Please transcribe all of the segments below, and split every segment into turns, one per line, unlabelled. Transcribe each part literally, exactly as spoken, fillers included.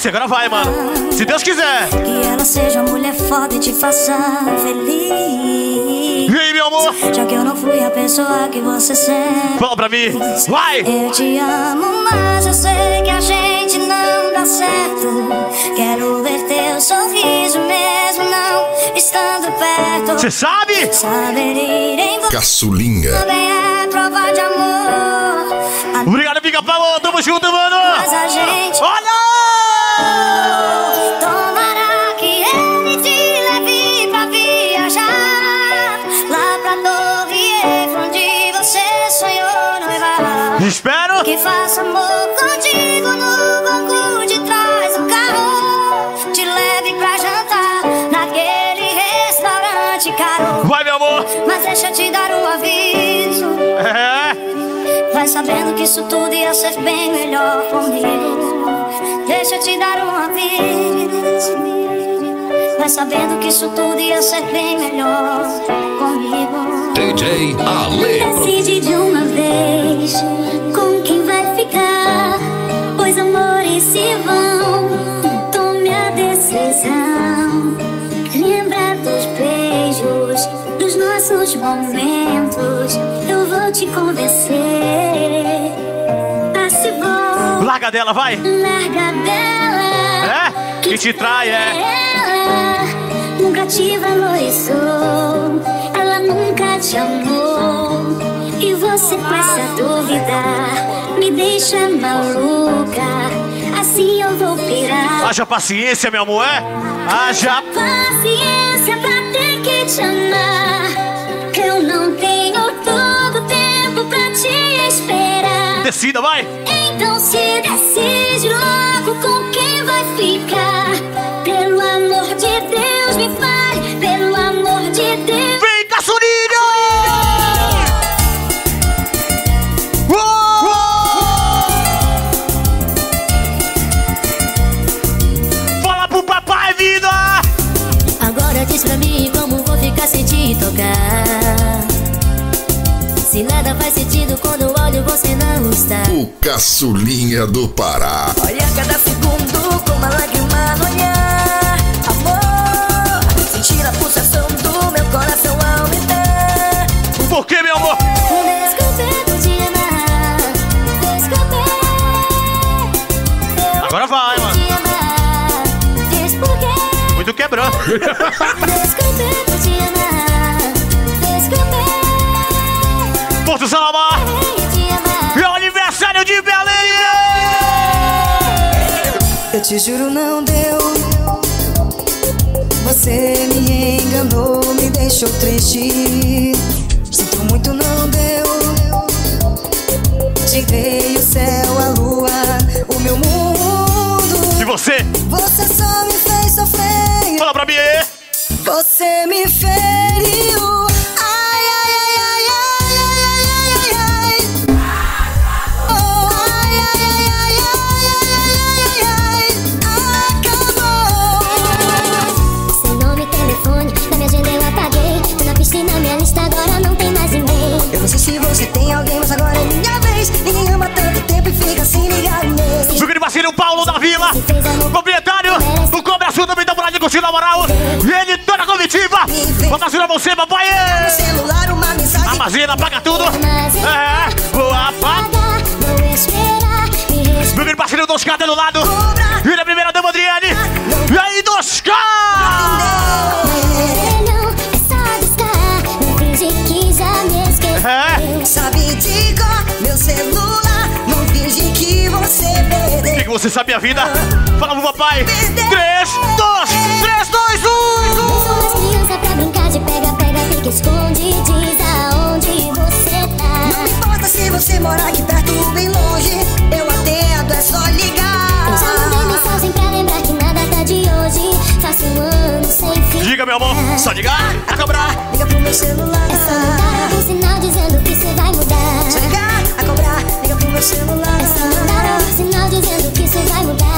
você, agora vai, mano. Se Deus quiser.
Que ela seja mulher foda e te faça feliz.
E aí, meu amor?
Já que eu não fui a pessoa que você sempre.
Fala pra mim. Vai!
Eu te amo, mas eu sei que a gente não dá certo. Quero ver teu sorriso mesmo não estando perto.
Você sabe?
Saber ir em você
Caçulinha.
também é prova de amor.
Obrigado, Pica-Pau. Tamo junto, mano.
Mas a gente...
Olha!
Tomara que ele te leve pra viajar lá pra Torre Eiffel, onde você sonhou noivar.
Espero.
Que faça amor contigo no banco de trás do carro. Te leve pra jantar naquele restaurante caro.
Vai, meu amor.
Mas deixa eu te dar um aviso.
É.
Vai sabendo que isso tudo ia ser bem melhor comigo. Deixa eu te dar um aviso. Vai sabendo que isso tudo ia ser bem melhor comigo.
D J Ale.
Decide de uma vez com quem vai ficar, pois amores se vão. Tome a decisão. Lembra dos beijos, dos nossos momentos. Eu vou te convencer. Passe bom.
Larga dela, vai.
Larga dela.
É? Que te trai, é.
Ela nunca te valorizou. Ela nunca te amou. E você com essa dúvida me deixa maluca. Assim eu vou pirar.
Haja paciência, meu amor, é? Haja
paciência pra ter que te amar. Eu não tenho todo tempo pra te esperar.
Decida, vai.
Então se decide logo com quem vai ficar. Pelo amor de Deus, me fale. Pelo amor de Deus.
Vem, Caçulinha! Fala pro papai, vida!
Agora diz pra mim como vou ficar sem te tocar. Se nada faz sentido quando eu olho você não está.
O Caçulinha do Pará.
Olha cada segundo com uma lágrima no olhar. Amor, sentir a pulsação do meu coração aumentar.
Por que, meu amor?
Desculpe por te amar. Desculpe.
Agora vai, mano.
Te amar. Diz por quê.
Muito quebrando.
Desculpe por te amar. Desculpe.
Porto Salamar. E é o aniversário de Belém.
Eu te juro não deu. Você me enganou, me deixou triste. Sinto muito, não deu. Tirei o céu, a lua, o meu mundo.
E você?
Você só me fez sofrer.
Fala pra mim.
Você me feriu. Ai, ai, ai, ai, ai, ai, ai, ai, ai. Oh, ai, ai, ai, ai, ai, ai, ai, acabou.
Seu nome, telefone, na minha agenda eu apaguei. Tô na piscina, minha lista agora não tem mais ninguém.
Eu não sei se você tem alguém, mas agora é minha vez. Ninguém ama tanto tempo e fica assim ligado nele.
Meu querido parceiro Paulo da Vila, proprietário do Cobra Sul, também tá por lá de curtir na moral. E ele toda a comitiva. Vou passar você, papai.
No celular uma mensagem.
Armazena, apaga tudo. É, vou apagar.
Vou esperar, me
Meu querido parceiro dos K do lado. E ele é a primeira dama, Adriane. E aí, dos K.
não, é só buscar. Não finge que já me esqueceu.
É.
Sabe de cor meu celular. Não finge que você
O
perdeu.
que, que você sabe a vida? Fala pro papai. três, dois, três, dois, um.
São as crianças pra brincar de pega, pega, fica esconde. Diz aonde você tá.
Não importa se você mora aqui perto ou bem longe. Eu atendo, é só ligar.
Eu já mandei mensagem pra lembrar que nada tá de hoje. Faço um ano sem fim.
Diga, meu amor. Só ligar, a cobrar.
Liga pro meu celular.
É só mandar algum sinal dizendo que isso vai mudar.
Só ligar, a cobrar. Liga pro meu celular.
É só mandar algum sinal dizendo que isso vai mudar.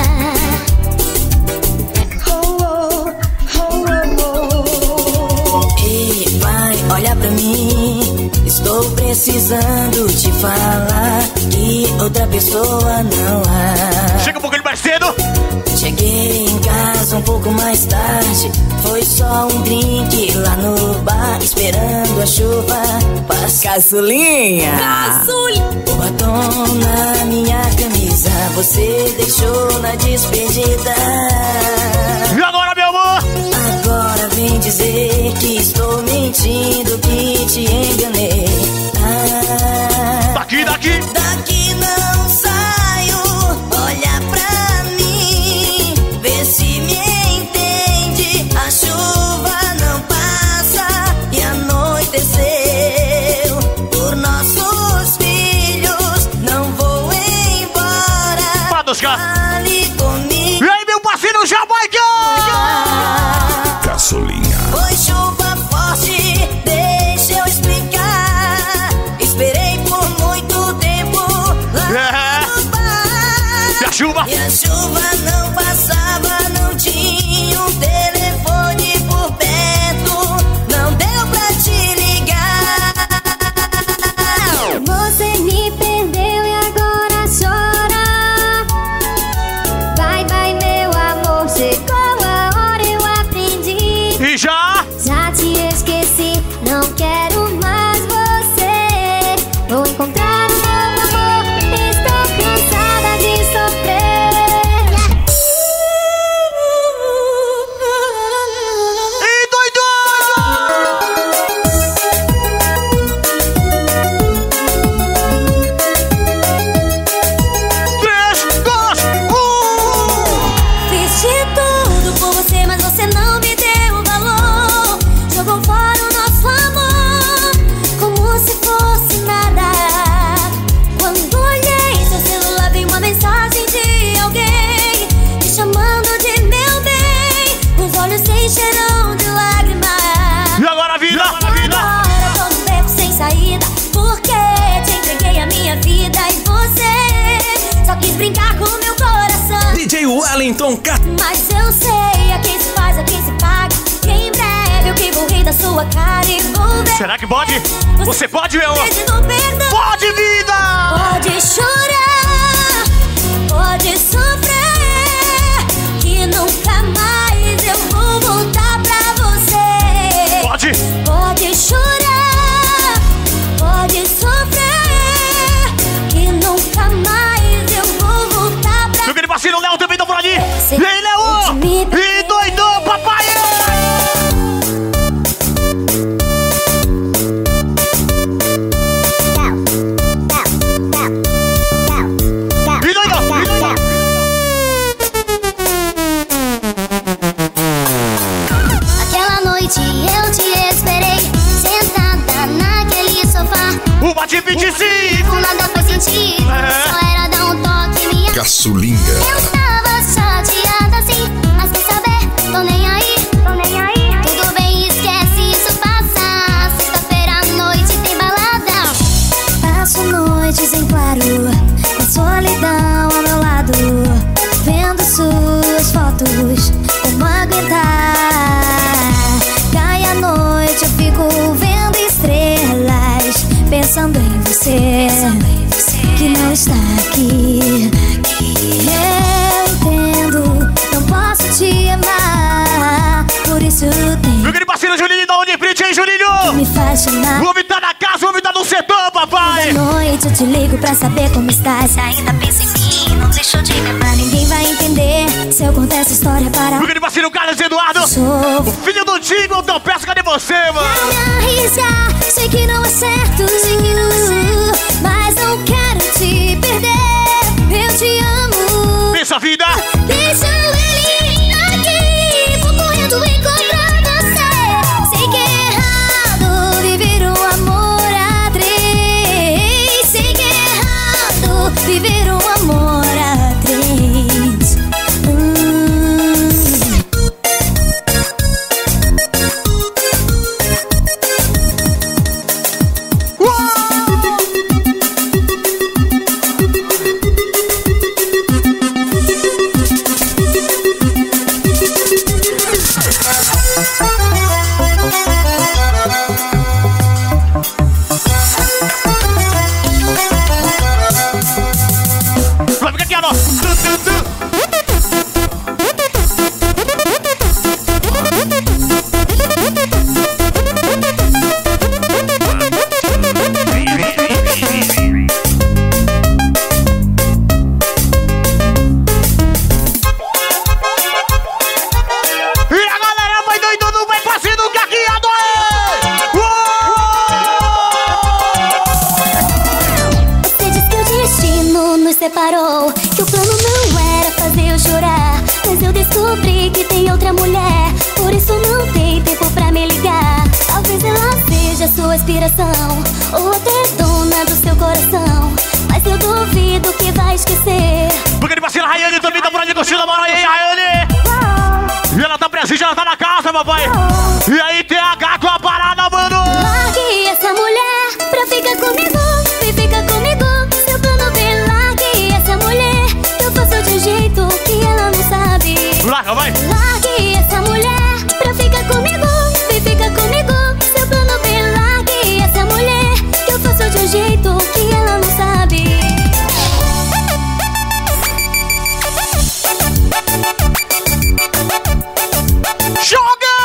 Oh, oh, oh, oh, oh.
Ei, vai, olha pra mim. Estou precisando te falar que outra pessoa não há.
Chega um pouquinho mais cedo.
Cheguei em casa um pouco mais tarde. Foi só um drink lá no bar, esperando a chuva passar.
Caçulinha!
Caçulinha! O batom na minha camisa você deixou na despedida.
E agora, meu amor?
Agora vem dizer que estou mentindo, que te enganei. Ah,
Daqui, daqui!
daqui não saio. Olha pra mim, vê se me entende. A chuva não passa e anoiteceu. Por nossos filhos não vou embora.
Para buscar!
Ali comigo.
E aí, meu parceiro Jamaica!
Caçulinha.
Foi chuva forte, deixa eu explicar. Esperei por muito tempo lá
É.
no bar.
E a chuva?
E a chuva não passava, não tinha um telefone por perto. Não deu pra te ligar.
Você me perdeu e agora chora. Vai, vai, meu amor, chegou a hora, eu aprendi.
E já?
Já te esqueci, não quero mais você. Vou encontrar um novo amor, estou cansada de sofrer.
E doido! Três, dois, um!
Fiz de tudo por você, mas você não me deu valor. Jogou fora o nosso amor, como se fosse nada. Quando olhei seu celular, vi uma mensagem de alguém me chamando de meu bem. Os olhos se encheram de lágrimas.
E agora, vida?
Agora tô num beco sem saída, porque te entreguei a minha vida e você só quis brincar com meu coração.
D J Wellington Cat.
Mas eu sei, a quem se faz, a quem se paga. Que em breve eu que vou rir da sua cara e vou ver.
Será que pode? Você pode, meu amor?
Pedindo perdão.
Pode, vida!
Pode chorar, pode sofrer, que nunca mais eu vou voltar pra você.
Pode!
Pode chorar, pode sofrer, que nunca mais eu vou voltar pra
Meu querido parceiro Léo também tá por ali!
você.
E aí, Léo! E doidão, papai! E doidão!
Aquela noite eu te esperei, sentada naquele sofá.
O bate vinte e cinco!
Nada faz sentido,
É.
só era dar um toque minha.
Caçulinha.
Eu tava chateada assim, mas quer saber, tô nem aí, tô nem aí. Tudo bem, esquece, isso passa. Sexta-feira à noite tem balada. Passo noites em claro, com solidão ao meu lado, vendo suas fotos, como aguentar. Cai a noite, eu fico vendo estrelas, pensando em você, que não está aqui. Eu entendo, não posso te amar, por isso
Meu
tem
querido parceiro Juninho da Uniprint, hein,
que
Juninho?
me faz chamar.
O homem tá na casa, o homem tá no setor, papai!
Toda noite eu te ligo pra saber como estás. Ainda pensa em mim, não deixou de me amar. Ninguém vai entender se eu contar essa história para
Meu querido parceiro Carlos Eduardo!
sou.
O filho do Tigo, então peço, cadê você,
Pra
mano?
me arriscar, sei que não é certo, sei que não é certo, mas não quero te perder. Eu te amo.
Pensa a vida!
Deixa ele aqui, vou correndo encontrar você. Sei que é errado viver um amor a três. Sei que é errado viver um amor a três. Hum.
Vai ficar aqui, ó!
descobri que tem outra mulher, por isso não tem tempo pra me ligar. Talvez ela seja sua inspiração, ou até dona do seu coração, mas eu duvido que vai esquecer.
Porque ele vacila, Rayane também tá por ali curtindo a moral. E aí, Rayane? E ela tá presente, ela tá na casa, papai. E aí, T H com a parada, mano.
Largue essa mulher pra ficar comigo, e fica comigo. Seu plano B, largue essa mulher, eu faço de um jeito que ela não sabe.
Larga, vai.
Largue essa mulher pra ficar comigo, e fica comigo. Seu plano B, largue essa mulher, eu faço de um jeito que ela não sabe.
Joga!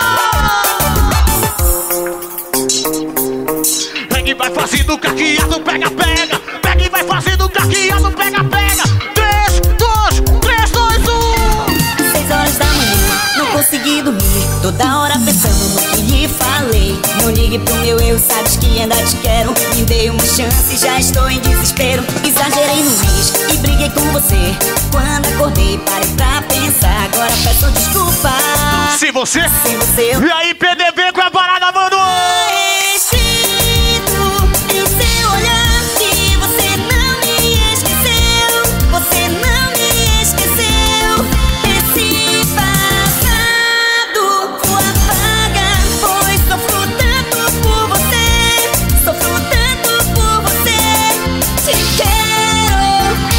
Pega e vai fazendo caqueado, pega, pega. Pega e vai fazendo caqueado, pega, pega. Três, dois, três, dois, um.
Seis horas da manhã, não consegui dormir. Toda hora pensando no que lhe falei. Não ligue pro meu eu, sabes que ainda te quero. Me dei uma chance, já estou em desespero. Exagerei no mês e briguei com você. Quando acordei, parei pra pensar. Agora peço desculpa.
Se você,
Se você
e aí, P D B com a parada, mano.
escrito em seu olhar que você não me esqueceu. Você não me esqueceu. Esse passado o apaga, pois sofro tanto por você. Sofro tanto por você. Te quero.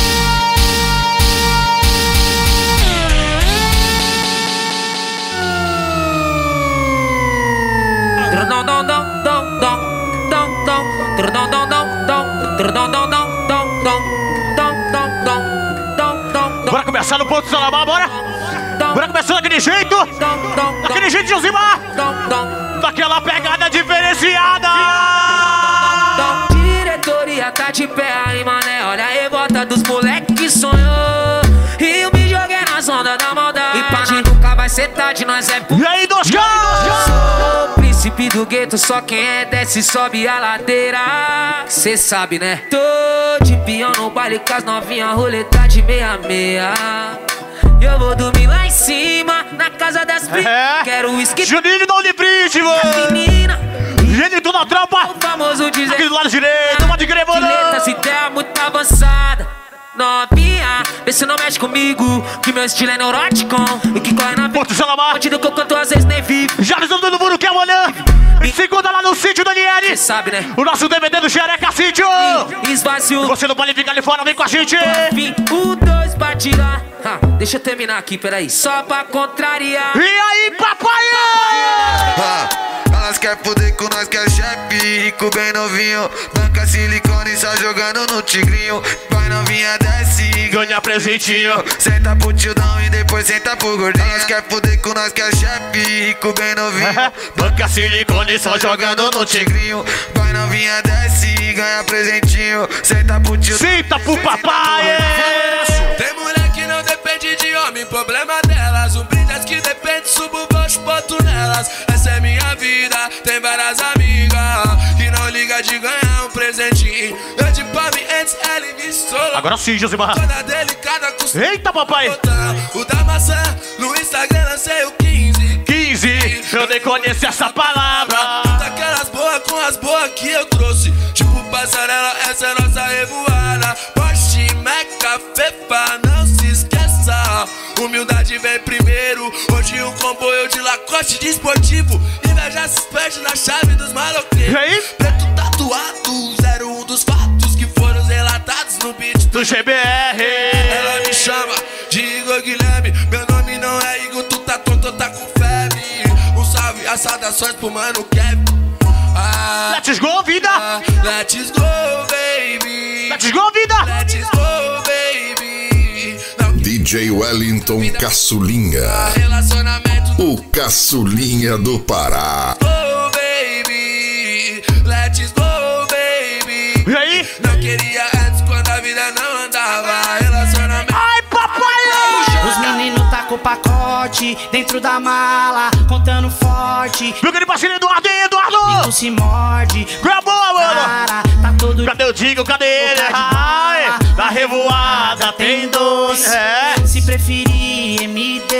Bora começar no ponto do Salamar, bora. Bora começar daquele jeito. Daquele jeito, Josimar. Daquela pegada diferenciada.
Diretoria tá de pé aí, mané. Olha a revolta dos moleque que sonhou. E eu me joguei nas ondas da maldade. E pra nós nunca vai ser tarde, nós é
E aí, dois caras.
Sou o príncipe do gueto, só quem é desce sobe a ladeira. Cê sabe, né? Tô de peão no baile com as novinhas, roleta de meia-meia. Eu vou dormir lá em cima, na casa das primas.
É.
Quero uísque
Juninho da Uniprint, mano.
menina.
Ele tudo na trampa.
O famoso dizer
Aqui do lado direito, pode crer, mano.
Dileta, se der muito avançada. Novinha, vê se não mexe comigo, que meu estilo é neurótico. O que corre na vida,
Porto Salamar.
bandido que eu canto às vezes nem vivo.
Já avisando todo mundo que é amanhã. Segunda lá no sítio do
Cê
Daniele.
sabe, né?
O nosso D V D do Xereca Sítio.
Esvaziou.
Você não pode ficar ali fora, vem com a gente.
Vim, um, dois pra tirar. Ha, deixa eu terminar aqui, peraí. Só pra contrariar.
E aí, papai?
Ah, elas quer poder com nós que é chefe, rico bem novinho, banca silicone só jogando no tigrinho. Vai novinha desce,
Ganha presentinho.
senta pro tildão e depois senta pro gordinho. Elas quer poder com nós que é chefe, rico bem novinho,
Banca silicone só jogando no tigre.
tigrinho. Vai novinha desce, ganha presentinho, senta pro tildão.
Senta pro papai.
Tem mulher que não depende de homem, problema delas. Um brilhas que depende, subo baixo, boto nelas. Essa é minha vida, tem várias amigas que não liga de ganhar um presentinho. Eu de pra mim antes, ela investiu.
Agora sim, Josimar.
Toda delicada com
Eita, papai.
o da maçã, no Instagram lancei o quinze.
quinze. Eu nem conheço essa palavra.
Daquelas boas com as boas que eu trouxe. Tipo passarela, essa é nossa revoada. Porsche, Meca, Fefa, não se esqueça. Humildade vem primeiro. Hoje um comboio de Lacoste de esportivo. Inveja se perde na chave dos maloqueiros.
E aí?
Preto tatuado, zero um dos fatos que foram relatados no beat
Do G B R.
Ela me chama de Igor Guilherme. Meu nome não é Igor, tu tá tonto, tá com febre. Um salve, as saudações pro mano Kevin. Ah,
Let's go, vida.
ah, let's go, baby.
Let's go, vida.
Let's go, baby. Não
D J Wellington Caçulinha,
relacionamento do
o Caçulinha do Pará.
go, baby. Let's go, baby.
E aí?
Não queria antes quando a vida não andava. Relacionamento.
Ai, papai.
Os meninos tá com o pacote dentro da mala, contando forte.
Meu querido parceiro Eduardo, e aí,
Não
Eduardo.
se morde.
Qual é a boa, mano?
Cara, tá todo
Cadê o Digo? Cadê ele? Ai, da revoada tem dois. É.
Se preferir, M D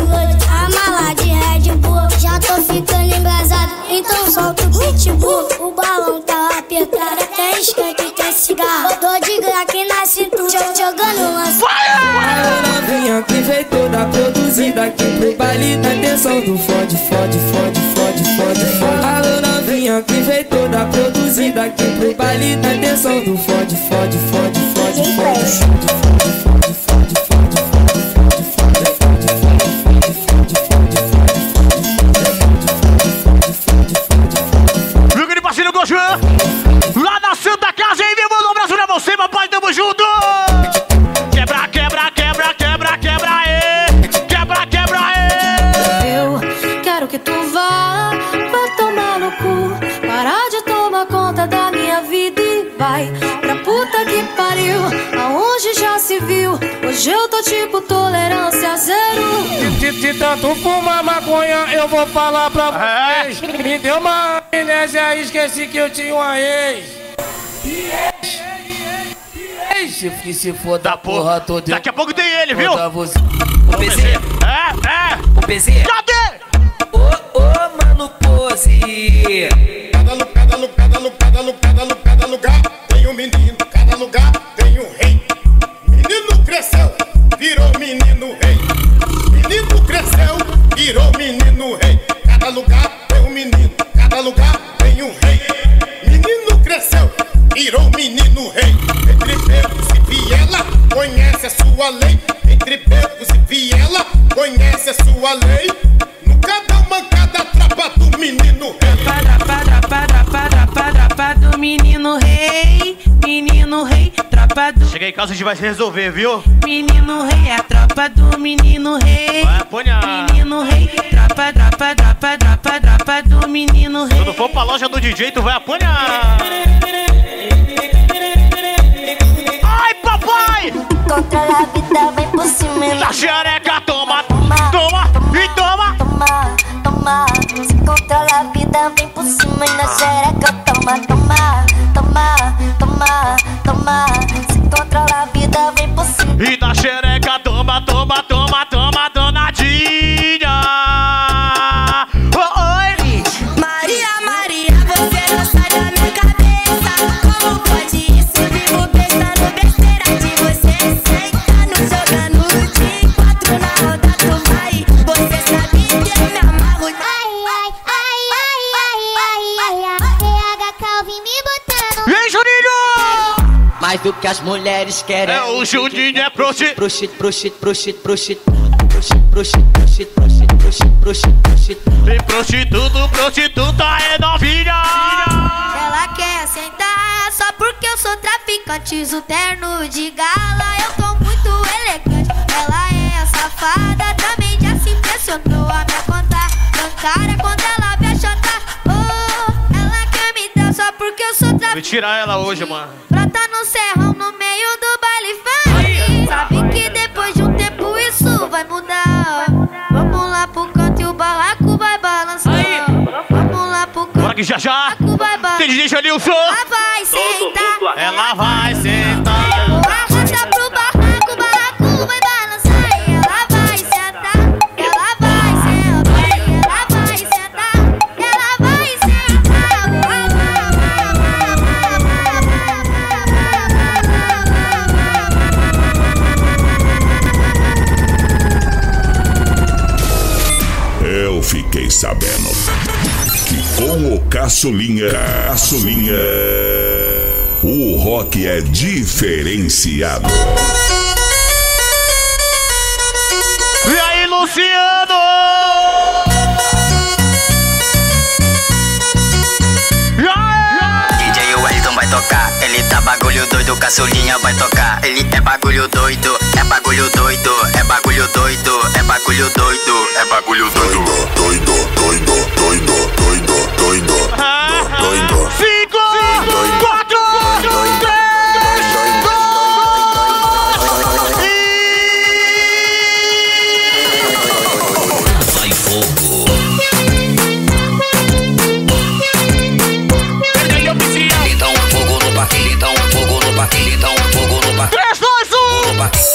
jogando as
A novinha que veio toda produzida aqui pro baile da atenção do fode, fode, fode, fode, fode, fode. A novinha que veio toda produzida aqui pro baile da atenção do fode, fode, fode, fode, fode, fode, fode, fode, fode, fode, fode, fode.
Meu querido parceiro Gojan, lá da Santa Casa, hein, meu mano, abraço pra você, papai, tamo junto! Quebra, quebra, quebra, quebra, quebra, aí! Quebra, quebra, aí!
Eu quero que tu vá, vai tomar no cu, parar de tomar conta da minha vida e vai pra puta que pariu, aonde já se viu, hoje eu tô tipo tolerância zero.
Se, se tanto fumar maconha, eu vou falar pra vocês. É. Me deu uma amnésia, esqueci que eu tinha uma ex. Se, que se for da porra toda.
Daqui a pouco tem ele, viu?
Você. O P Z.
É, é.
O P Z.
Cadê?
Ô, ô, mano, pose.
Cada lugar, cada lugar, cada lugar, cada lugar, cada lugar, cada lugar tem um menino, cada lugar tem um rei. Menino cresceu, virou menino rei. Menino cresceu, virou menino rei. Cada lugar tem um menino, cada lugar tem um rei. Menino cresceu, virou menino rei. Entre becos e viela, conhece a sua lei. Entre becos e viela, conhece a sua lei. Nunca dá mancada, trapa do menino rei.
Trapa, trapa, trapa, trapa, trapa do menino rei. Menino rei, tropa do...
Cheguei em casa, a gente vai se resolver, viu?
Menino rei, a tropa do menino rei.
Vai apanhar.
Menino rei, tropa, tropa, tropa, tropa, tropa do menino rei.
Quando for pra loja do D J, tu vai apanhar. Ai, papai!
Controla a vida, vem por cima.
Da xereca, toma, toma, toma e toma.
Toma, toma. Se controla a vida, vem por cima. E na xereca, toma, toma, toma, toma, toma. Se controla a vida, vem por cima.
E da xereca, toma, toma, toma, toma, donadinha. Oh, oi!
Maria, Maria, você não sai da minha cabeça. Como pode isso? Vivo pensando besteira de você. Sentando, jogando de quatro na roda, tu vai. Você sabe que eu me amarro. Ai, ai, ai, ai, ai, ai, ai, ai. P H Calvin me botando.
Vem, Juninho!
Mais do que as mulheres querem.
É o Juninho, é proxit.
Proxit, proxit, proxit, proxit. Proxit, proxit, proxit, proxit, proxit, proxit, proxit.
Tem prostituto, prostituta é novinha.
Ela quer sentar só porque eu sou traficante. Uso terno de gala, eu tô muito elegante. Ela é safada, também já se impressionou. A minha conta bancária quando ela me achata. Oh, ela quer me dar só porque eu sou traficante.
Vou tirar ela hoje, mano.
Brota no serrão, no meio do baile funk. Sabe que depois de um tempo isso vai mudar. Vamos lá pro canto e o barraco vai balançar. Vamos lá pro canto.
Bora que já já tem D J Janilson.
Ela vai sentar.
Ela vai sentar.
Arrasta pro barraco, o barraco vai balançar. E ela vai sentar. Ela vai sentar. Ela vai sentar. Ela vai
Eu fiquei sabendo que com o Caçulinha, Caçulinha, o rock é diferenciado.
E aí, Luciano?
D J Wellington vai tocar, ele tá bagulho doido, Caçulinha vai tocar. Ele é bagulho doido, é bagulho doido, é bagulho doido, é bagulho doido, é bagulho doido, doido, doido, doido, doido, doido, doido.
Cinco, quatro,
Vai fogo. Então um fogo no parque, então um fogo no parque, então um fogo no parque.
três, dois, um.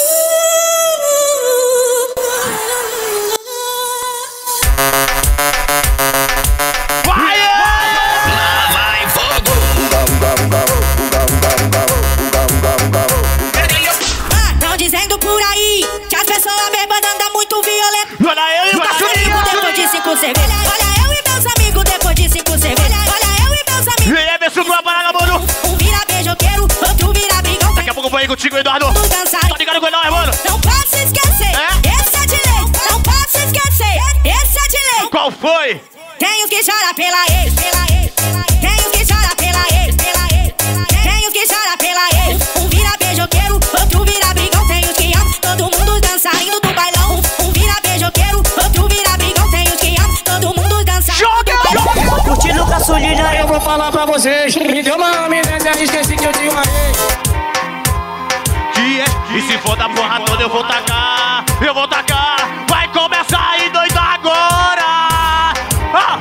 cinco cervejas. Olha eu e meus amigos depois de cinco cervejas. Olha eu e meus amigos.
E aí, Bessu, com a parada, mano.
Um vira beijoqueiro, outro vira brigão.
Daqui a pouco eu vou aí contigo, Eduardo. Tá ligado com nós, mano?
Não posso esquecer,
é?
esse é de lei. Não posso esquecer, esse é de lei.
Qual foi?
Tenho que chorar pela ex, pela ex. Tenho que chorar pela ex, pela ex. Tenho que chorar pela ex. Um vira beijoqueiro, outro vira brigão. Tem os que amam, todo mundo dançarindo do bailão. Um vira beijoqueiro, outro vira brigão. Tem os que amam, todo mundo dançarindo do bailão.
Curtindo caçulinha, eu vou falar pra vocês. Me deu uma amnésia, esqueci que eu tinha uma ex.
Que é? E se for da porra toda eu vou tacar, eu vou tacar. Vai começar aí doido agora. Ah!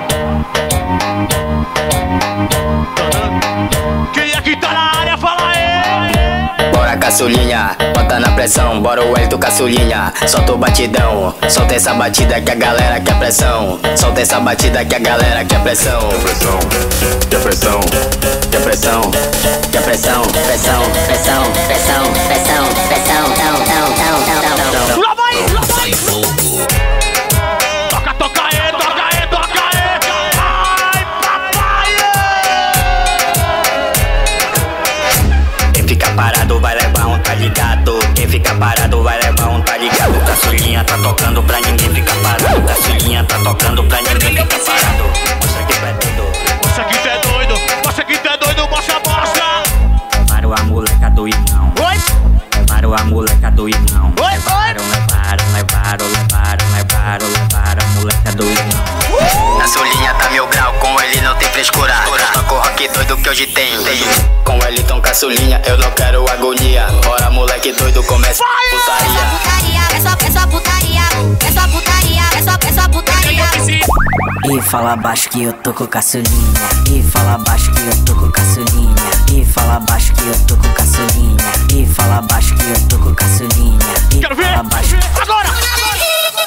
Quem é que tá na área, fala aí.
Bora caçulinha, bota na pressão. Bora o L do caçulinha, solta o batidão. Solta essa batida que a galera quer pressão. Solta essa batida que a galera quer pressão. Quer pressão, quer pressão, quer pressão, quer pressão, pressão, pressão, pressão, pressão, pressão, tão, tão, tão, tão, tão, tão.
Lá vai, lá vai fogo. Toca, toca aí, toca aí, toca aí. Ai, papai.
Quem fica parado vai levar um, tá ligado? Quem fica parado vai levar um, tá ligado? Caçulinha tá tocando pra ninguém ficar parado. Caçulinha tá tocando pra ninguém ficar parado. Mostra que tu é doido.
Mostra que tu é doido. Mostra que tu é doido, mostra, mostra.
Para a moleca do irmão.
Oi?
Para a moleca do irmão.
Oi, oi.
Levaram, levaram, levaram, levaram, levaram a moleca do irmão. Caçulinha tá mil grau, com ele não tem frescura. Toca o rock doido que hoje tem. Com ele tão caçulinha, eu não quero agonia. Bora moleque doido, começa putaria.
É só, é só putaria, é só putaria, é só, é só putaria.
E fala baixo que eu tô com caçulinha. E fala baixo que eu tô com caçulinha. E fala baixo que eu tô com caçulinha. E fala baixo que eu tô com caçulinha. E
quero ver
baixo...
agora, agora.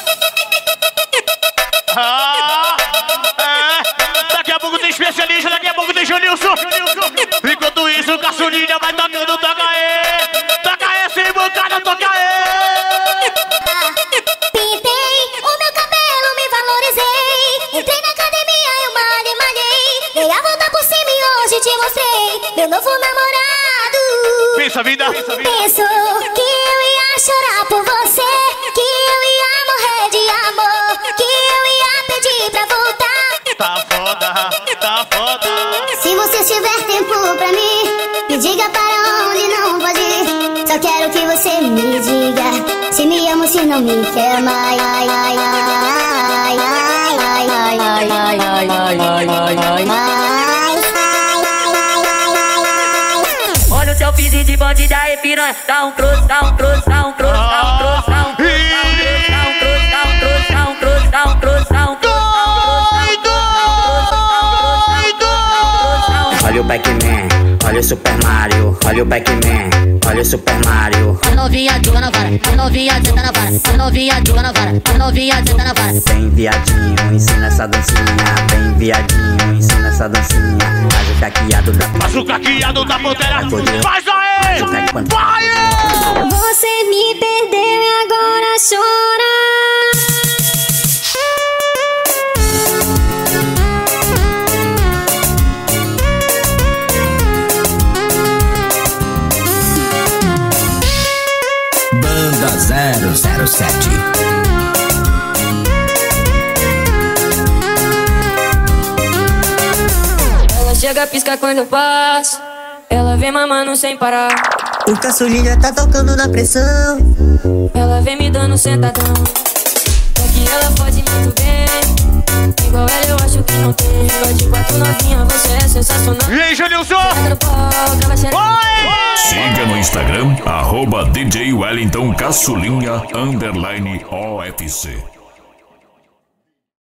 Ah, é. Daqui a pouco tem especialista, daqui a pouco tem Junilson. Enquanto isso, o caçulinha vai tocando, toca aí. Toca aí, sem bancada, toca aí.
Pintei o meu cabelo, me valorizei. Entrei na academia, eu malhei, malhei. Dei a volta por cima e hoje te mostrei meu novo namorado.
Pensa, vida.
Pensou que eu ia chorar por você, que eu ia morrer de amor, que eu ia pedir pra voltar.
Tá foda, tá foda.
Se você tiver tempo pra mim, me diga para onde não pode ir. Só quero que você me diga se me ama ou se não me quer mais. Ai, ai, ai, ai, ai, ai, ai, ai, ai, ai, ai,
Olha o seu piso de bandida aí, piranha. Dá um cross, dá um cross, dá um cross, dá um cross, dá um cross, dá um cross, dá um cross, dá um cross, dá um cross, dá um cross.
Olha o Pac-Man, olha o Super Mario. Olha o Pac-Man, olha o Super Mario.
A novinha joga na vara, a novinha senta na vara, a novinha joga na vara, a novinha senta na vara.
Vem viadinho, ensina essa dancinha. Vem viadinho, ensina essa dancinha. Faz o caqueado da
Faz o caqueado da pantera. Faz aí! Vai!
Você me perdeu e agora chora.
Banda zero zero sete.
Ela chega a piscar quando eu passo. Ela vem mamando sem parar.
O caçulinha tá tocando na pressão.
Ela vem me dando sentadão. É que ela pode muito bem. Igual ela eu acho que não tem. Joga de quatro novinha, você é sensacional.
E aí, Janilson?
Siga no Instagram, arroba D J Wellington Caçulinha, underline O F C.